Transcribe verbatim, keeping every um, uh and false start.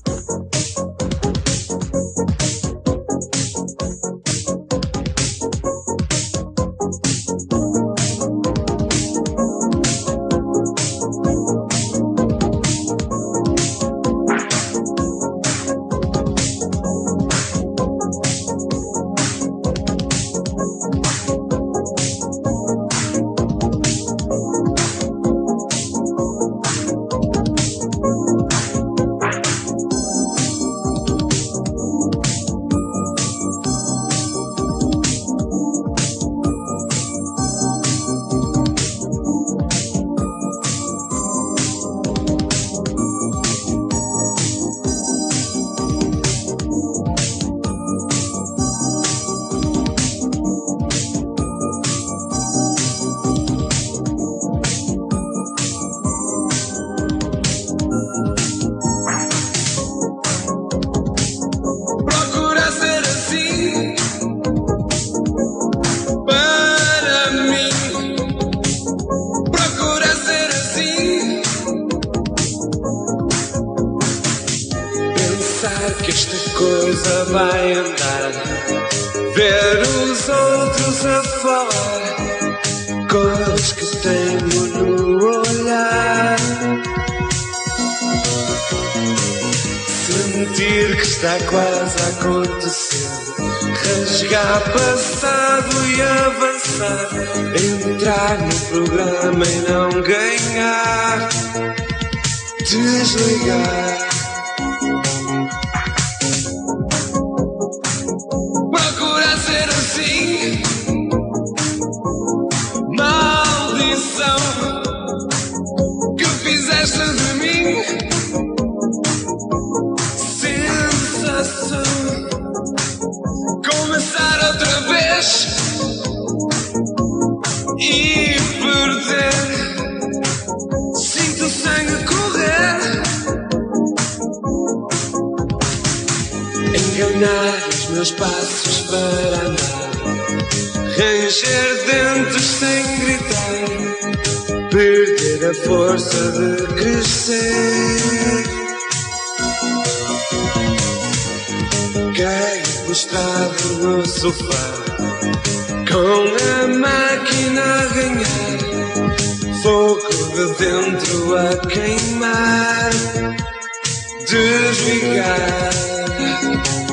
Que esta coisa vai andar, ver os outros a falar, coisas que tenho no olhar, sentir que está quase a acontecer, rasgar passado e avançar, entrar no programa e não ganhar, desligar. Que fizeste de mim, sensação, começar outra vez e perder, sinto o sangue correr, enganar os meus passos para andar, ranger dentes sem gritar, perder a força de crescer, cair prostrado no sofá, com a máquina a ganhar, fogo de dentro a queimar, desligar.